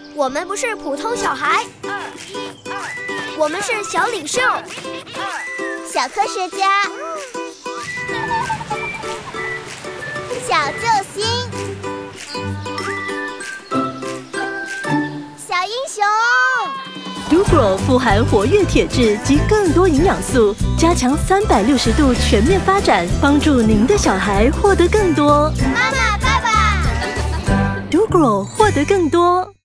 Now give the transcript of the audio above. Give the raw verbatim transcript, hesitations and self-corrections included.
我们不是普通小孩，我们是小领袖、 小科学家、小救星、小英雄。 Dugro 富含活跃铁质及更多营养素，加强三百六十度全面发展，帮助您的小孩获得更多。 妈妈、爸爸 Dugro 获得更多。